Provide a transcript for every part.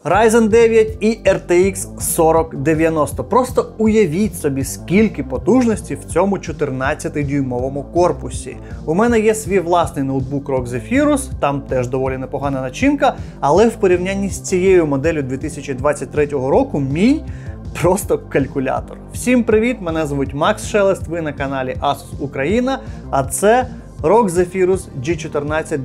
Ryzen 9 і RTX 4090. Просто уявіть собі, скільки потужності в цьому 14-дюймовому корпусі. У мене є свій власний ноутбук ROG Zephyrus, там теж доволі непогана начинка, але в порівнянні з цією моделлю 2023 року мій просто калькулятор. Всім привіт, мене звуть Макс Шелест, ви на каналі Asus Україна, а це ROG Zephyrus G14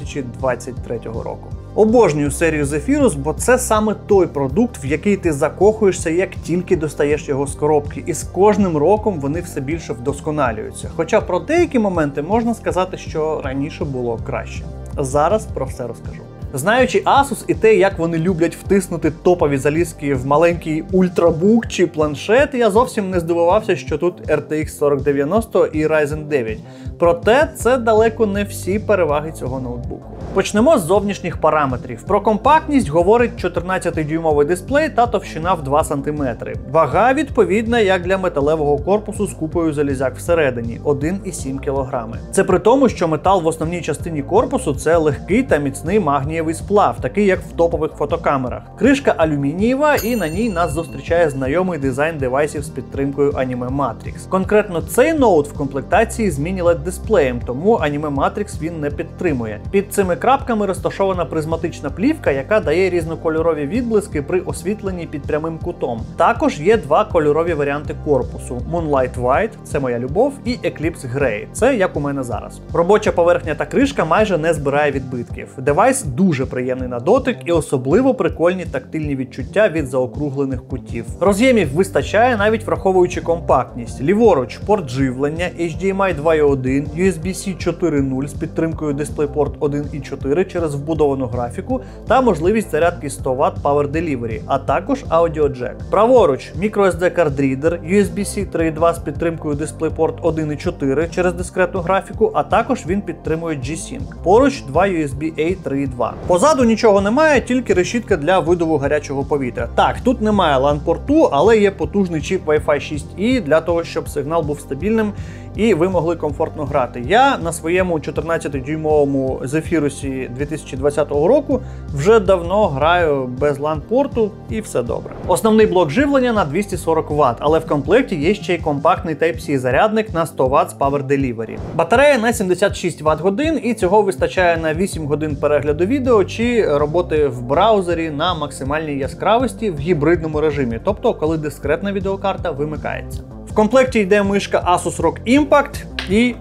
2023 року. Обожнюю серію Zephyrus, бо це саме той продукт, в який ти закохуєшся, як тільки достаєш його з коробки. І з кожним роком вони все більше вдосконалюються. Хоча про деякі моменти можна сказати, що раніше було краще. Зараз про все розкажу. Знаючи Asus і те, як вони люблять втиснути топові залізки в маленький ультрабук чи планшет, я зовсім не здивувався, що тут RTX 4090 і Ryzen 9. Проте це далеко не всі переваги цього ноутбуку. Почнемо з зовнішніх параметрів. Про компактність говорить 14-дюймовий дисплей та товщина в 2 см. Вага відповідна, як для металевого корпусу з купою залізяк всередині – 1,7 кг. Це при тому, що метал в основній частині корпусу – це легкий та міцний магнієвий сплав, такий як в топових фотокамерах. Кришка алюмінієва, і на ній нас зустрічає знайомий дизайн девайсів з підтримкою Anime Matrix. Конкретно цей ноут в комплектації з міні-LED-дисплеєм, тому Anime Matrix він не підтримує. Під цими крапками розташована призматична плівка, яка дає різнокольорові відблиски при освітленні під прямим кутом. Також є два кольорові варіанти корпусу: Moonlight White – це моя любов, і Eclipse Grey – це як у мене зараз. Робоча поверхня та кришка майже не збирає відбитків. Девайс дуже приємний на дотик і особливо прикольні тактильні відчуття від заокруглених кутів. Роз'ємів вистачає, навіть враховуючи компактність. Ліворуч – порт живлення, HDMI 2.1, USB-C 4.0 з підтримкою DisplayPort 1.4 через вбудовану графіку та можливість зарядки 100 Вт Power Delivery, а також аудіоджек. Праворуч – microSD кардрідер, USB-C 3.2 з підтримкою DisplayPort 1.4 через дискретну графіку, а також він підтримує G-Sync. Поруч два USB-A 3.2. Позаду нічого немає, тільки решітка для видуву гарячого повітря. Так, тут немає LAN-порту, але є потужний чіп Wi-Fi 6E для того, щоб сигнал був стабільним і ви могли комфортно грати. Я на своєму 14-дюймовому Zephyrus 2020 року вже давно граю без LAN-порту і все добре. Основний блок живлення на 240 Вт, але в комплекті є ще й компактний Type-C зарядник на 100 Вт з Power Delivery. Батарея на 76 Вт-годин, і цього вистачає на 8 годин перегляду відео чи роботи в браузері на максимальній яскравості в гібридному режимі, тобто коли дискретна відеокарта вимикається. В комплекті йде мишка Asus ROG Impact і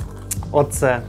оце.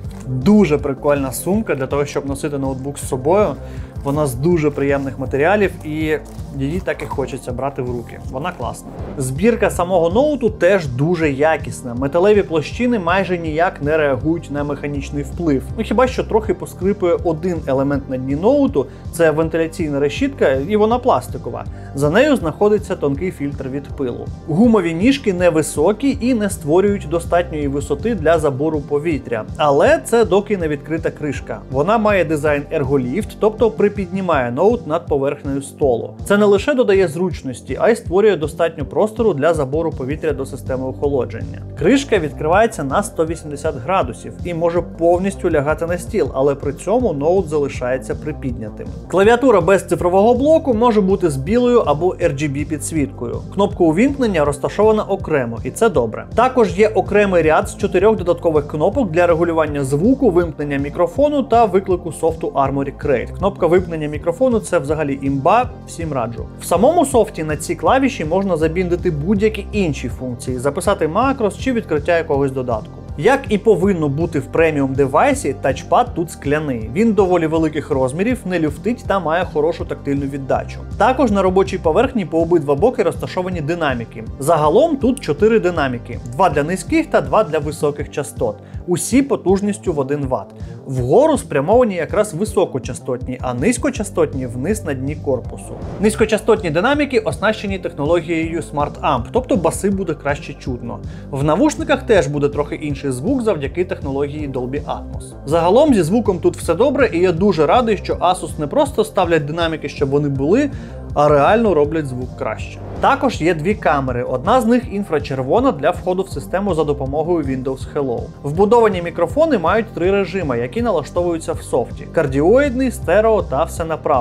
Дуже прикольна сумка для того, щоб носити ноутбук з собою. Вона з дуже приємних матеріалів і її так і хочеться брати в руки. Вона класна. Збірка самого ноуту теж дуже якісна. Металеві площини майже ніяк не реагують на механічний вплив. Ну хіба що трохи поскрипує один елемент на дні ноуту – це вентиляційна решітка, і вона пластикова. За нею знаходиться тонкий фільтр від пилу. Гумові ніжки невисокі і не створюють достатньої висоти для забору повітря. Але це доки не відкрита кришка. Вона має дизайн ерголіфт, тобто припіднімає ноут над поверхнею столу. Це не лише додає зручності, а й створює достатньо простору для забору повітря до системи охолодження. Кришка відкривається на 180 градусів і може повністю лягати на стіл, але при цьому ноут залишається припіднятим. Клавіатура без цифрового блоку може бути з білою або RGB підсвіткою. Кнопка увімкнення розташована окремо, і це добре. Також є окремий ряд з 4 додаткових кнопок для регулювання звуку, вимкнення мікрофону та виклику софту Armoury Crate. Кнопка вимкнення мікрофону – це взагалі імба, всім раджу. В самому софті на ці клавіші можна забіндити будь-які інші функції, записати макрос чи відкриття якогось додатку. Як і повинно бути в преміум девайсі, тачпад тут скляний. Він доволі великих розмірів, не люфтить та має хорошу тактильну віддачу. Також на робочій поверхні по обидва боки розташовані динаміки. Загалом тут 4 динаміки. 2 для низьких та 2 для високих частот. Усі потужністю в 1 Вт. Вгору спрямовані якраз високочастотні, а низькочастотні вниз на дні корпусу. Низькочастотні динаміки оснащені технологією Smart Amp, тобто баси буде краще чутно. В навушниках теж буде трохи інший звук завдяки технології Dolby Atmos. Загалом зі звуком тут все добре, і я дуже радий, що Asus не просто ставлять динаміки, щоб вони були, а реально роблять звук краще. Також є дві камери, одна з них інфрачервона для входу в систему за допомогою Windows Hello. Вбудовані мікрофони мають три режими, які налаштовуються в софті: кардіоїдний, стерео та всенаправлений.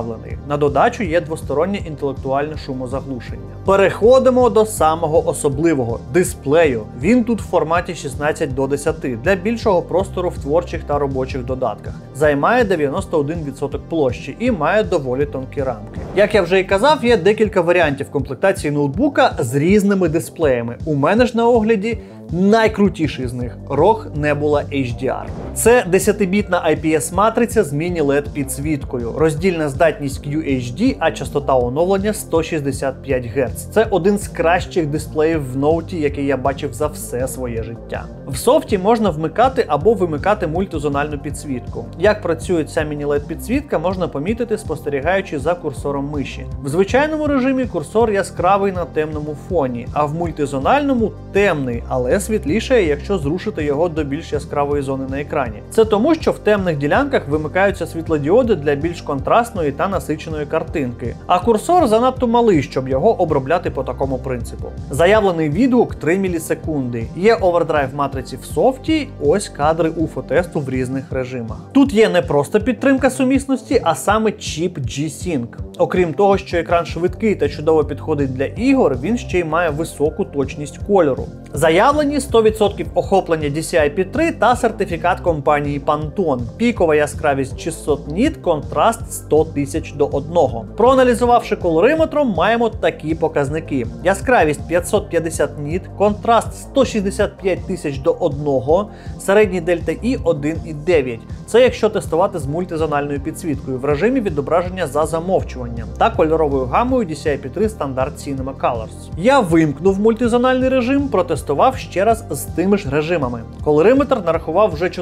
На додачу є двостороннє інтелектуальне шумозаглушення. Переходимо до самого особливого – дисплею. Він тут в форматі 16:10 для більшого простору в творчих та робочих додатках. Займає 91% площі і має доволі тонкі рамки. Як я вже і казав, є декілька варіантів комплектації ноутбука з різними дисплеями. У мене ж на огляді найкрутіший з них – ROG Nebula HDR. Це 10-бітна IPS-матриця з міні-LED підсвіткою, роздільна здатність QHD, а частота оновлення 165 Гц. Це один з кращих дисплеїв в ноуті, який я бачив за все своє життя. В софті можна вмикати або вимикати мультизональну підсвітку. Як працює ця міні-LED підсвітка, можна помітити, спостерігаючи за курсором миші. В звичайному режимі курсор яскравий на темному фоні, а в мультизональному – темний, але світлішає, якщо зрушити його до більш яскравої зони на екрані. Це тому, що в темних ділянках вимикаються світлодіоди для більш контрастної та насиченої картинки, а курсор занадто малий, щоб його обробляти по такому принципу. Заявлений відгук 3 мілісекунди. Є овердрайв матриці в софті, ось кадри UFO-тесту в різних режимах. Тут є не просто підтримка сумісності, а саме чіп G-Sync. Окрім того, що екран швидкий та чудово підходить для ігор, він ще й має високу точність кольору. Заявлені 100% охоплення DCI-P3 та сертифікат компанії Pantone. Пікова яскравість 600 ніт, контраст 100 тисяч до 1. Проаналізувавши колориметром, маємо такі показники. Яскравість 550 ніт, контраст 165 тисяч до 1, середній дельта І 1,9. Це якщо тестувати з мультизональною підсвіткою в режимі відображення за замовчуванням та кольоровою гамою DCI-P3 стандарт Cinema Colors. Я вимкнув мультизональний режим, протестував ще раз з тими ж режимами. Колориметр нарахував вже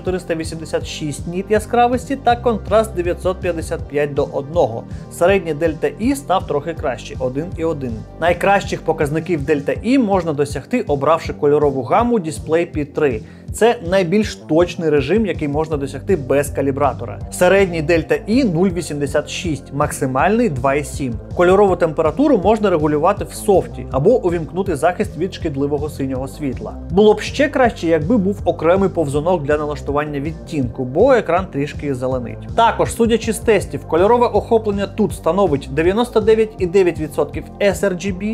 486 ніт яскравості та контраст 955 до 1. Середній дельта І став трохи краще – 1,1. Найкращих показників дельта І можна досягти, обравши кольорову гаму Display P3. Це найбільш точний режим, який можна досягти без калібратора. Середній дельта І 0,86, максимальний 2,7. Кольорову температуру можна регулювати в софті або увімкнути захист від шкідливого синього світла. Було б ще краще, якби був окремий повзунок для налаштування відтінку, бо екран трішки зеленить. Також, судячи з тестів, кольорове охоплення тут становить 99,9% sRGB,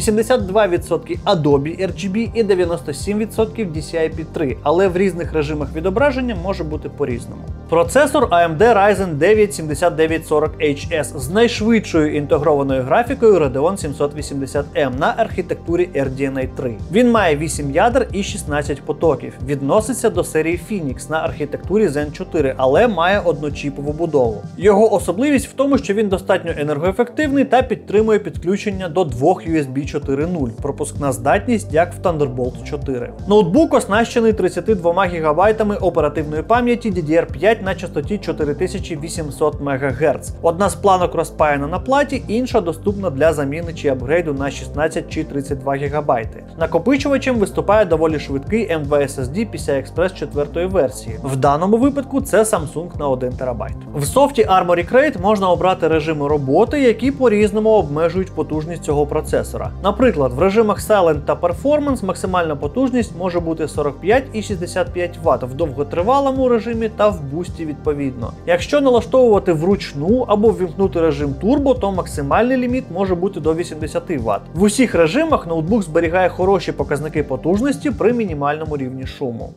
82% Adobe RGB і 97% DCI-P3, але в різних режимах відображення може бути по-різному. Процесор AMD Ryzen 9 7940HS з найшвидшою інтегрованою графікою Radeon 780M на архітектурі RDNA 3. Він має 8 ядер і 16 потоків. Відноситься до серії Phoenix на архітектурі Zen 4, але має одночіпову будову. Його особливість в тому, що він достатньо енергоефективний та підтримує підключення до двох USB 4.0, пропускна здатність як в Thunderbolt 4. Ноутбук оснащений 32 ГБ оперативної пам'яті DDR5 на частоті 4800 МГц. Одна з планок розпаяна на платі, інша доступна для заміни чи апгрейду на 16 чи 32 ГБ. Накопичувачем виступає доволі швидкий M.2 SSD PCI-Express 4 версії. В даному випадку це Samsung на 1 ТБ. В софті Armoury Crate можна обрати режими роботи, які по-різному обмежують потужність цього процесора. Наприклад, в режимах Silent та Performance максимальна потужність може бути 45 і 65 Вт в довготривалому режимі та в бусті відповідно. Якщо налаштовувати вручну або ввімкнути режим турбо, то максимальний ліміт може бути до 80 Вт. В усіх режимах ноутбук зберігає хороші показники потужності при мінімальному рівні шуму.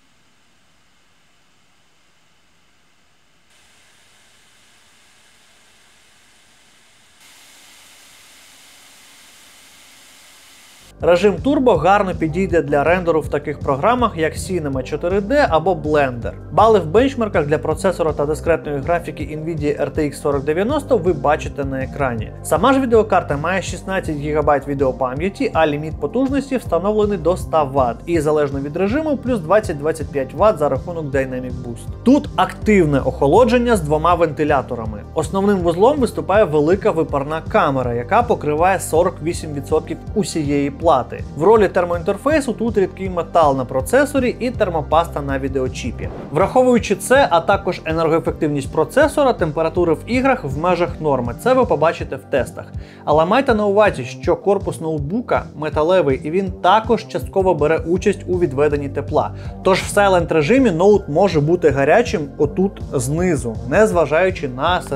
Режим Turbo гарно підійде для рендеру в таких програмах, як Cinema 4D або Blender. Бали в бенчмарках для процесора та дискретної графіки Nvidia RTX 4090 ви бачите на екрані. Сама ж відеокарта має 16 ГБ відеопам'яті, а ліміт потужності встановлений до 100 Вт і залежно від режиму плюс 20-25 Вт за рахунок Dynamic Boost. Тут активне охолодження з двома вентиляторами. Основним вузлом виступає велика випарна камера, яка покриває 48% усієї плати. В ролі термоінтерфейсу тут рідкий метал на процесорі і термопаста на відеочіпі. Враховуючи це, а також енергоефективність процесора, температури в іграх в межах норми. Це ви побачите в тестах. Але майте на увазі, що корпус ноутбука металевий і він також частково бере участь у відведенні тепла. Тож в Silent режимі ноут може бути гарячим отут знизу, незважаючи на середню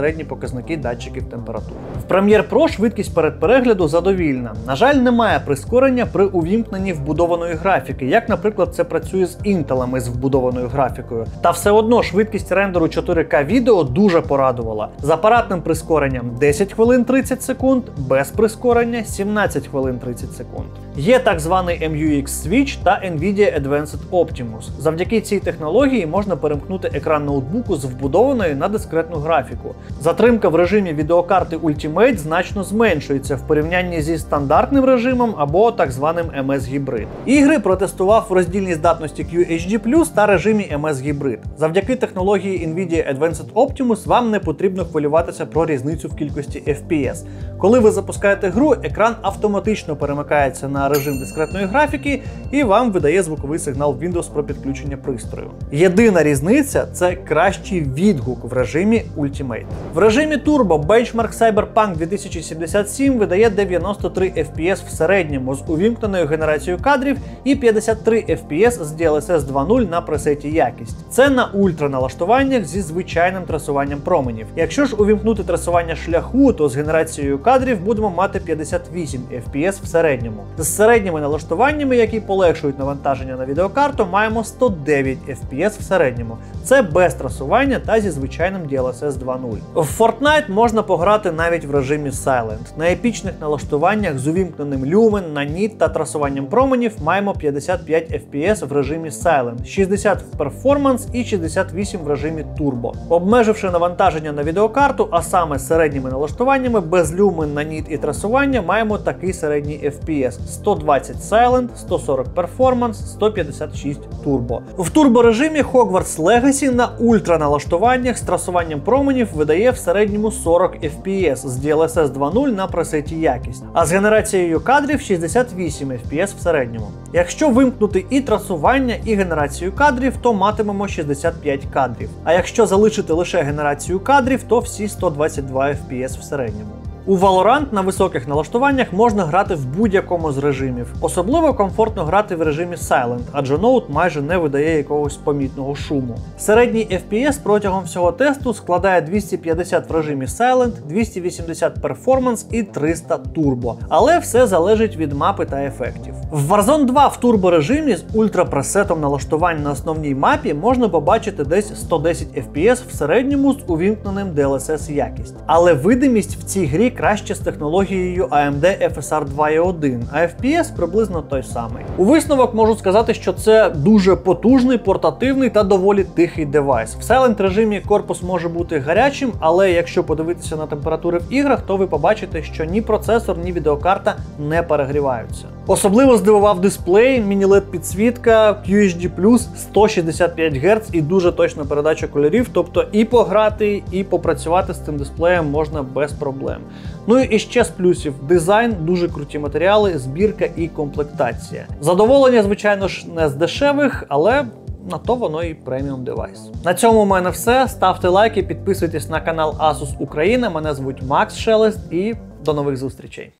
середні показники датчиків температури. В Premiere Pro швидкість передперегляду задовільна. На жаль, немає прискорення при увімкненні вбудованої графіки, як, наприклад, це працює з Intel з вбудованою графікою. Та все одно швидкість рендеру 4К відео дуже порадувала. З апаратним прискоренням 10 хвилин 30 секунд, без прискорення 17 хвилин 30 секунд. Є так званий MUX Switch та NVIDIA Advanced Optimus. Завдяки цій технології можна перемкнути екран ноутбуку з вбудованої на дискретну графіку. Затримка в режимі відеокарти Ultimate значно зменшується в порівнянні зі стандартним режимом або так званим MS Hybrid. Ігри протестував в роздільній здатності QHD+, та режимі MS Hybrid. Завдяки технології NVIDIA Advanced Optimus вам не потрібно хвилюватися про різницю в кількості FPS. Коли ви запускаєте гру, екран автоматично перемикається на режим дискретної графіки і вам видає звуковий сигнал Windows про підключення пристрою. Єдина різниця – це кращий відгук в режимі Ultimate. В режимі Turbo Benchmark Cyberpunk 2077 видає 93 FPS в середньому з увімкненою генерацією кадрів і 53 FPS з DLSS 2.0 на пресеті якість. Це на ультра налаштуваннях зі звичайним трасуванням променів. Якщо ж увімкнути трасування шляху, то з генерацією кадрів будемо мати 58 FPS в середньому. З середніми налаштуваннями, які полегшують навантаження на відеокарту, маємо 109 FPS в середньому. Це без трасування та зі звичайним DLSS 2.0. В Fortnite можна пограти навіть в режимі Silent. На епічних налаштуваннях з увімкненим люмен, наніт та трасуванням променів маємо 55 FPS в режимі Silent, 60 в Performance і 68 в режимі Turbo. Обмеживши навантаження на відеокарту, а саме середніми налаштуваннями, без люмен, наніт і трасування, маємо такий середній FPS: 120 Silent, 140 Performance, 156 Turbo. В турборежимі Hogwarts Legacy на ультра налаштуваннях з трасуванням променів видає в середньому 40 FPS з DLSS 2.0 на пресеті якість, а з генерацією кадрів 68 FPS в середньому. Якщо вимкнути і трасування, і генерацію кадрів, то матимемо 65 кадрів. А якщо залишити лише генерацію кадрів, то всі 122 FPS в середньому. У Valorant на високих налаштуваннях можна грати в будь-якому з режимів. Особливо комфортно грати в режимі Silent, адже ноут майже не видає якогось помітного шуму. Середній FPS протягом всього тесту складає 250 в режимі Silent, 280 Performance і 300 Turbo. Але все залежить від мапи та ефектів. В Warzone 2 в турборежимі з ультрапресетом налаштувань на основній мапі можна побачити десь 110 FPS в середньому з увімкненим DLSS якість. Але видимість в цій грі краще з технологією AMD FSR 2.1, а FPS приблизно той самий. У висновок можу сказати, що це дуже потужний, портативний та доволі тихий девайс. В Silent режимі корпус може бути гарячим, але якщо подивитися на температури в іграх, то ви побачите, що ні процесор, ні відеокарта не перегріваються. Особливо здивував дисплей, міні-LED підсвітка, QHD+, 165 Гц і дуже точна передача кольорів, тобто і пограти, і попрацювати з цим дисплеєм можна без проблем. Ну і ще з плюсів: дизайн, дуже круті матеріали, збірка і комплектація. Задоволення, звичайно ж, не з дешевих, але на то воно і преміум девайс. На цьому у мене все. Ставте лайки, підписуйтесь на канал Asus Україна. Мене звуть Макс Шелест і до нових зустрічей.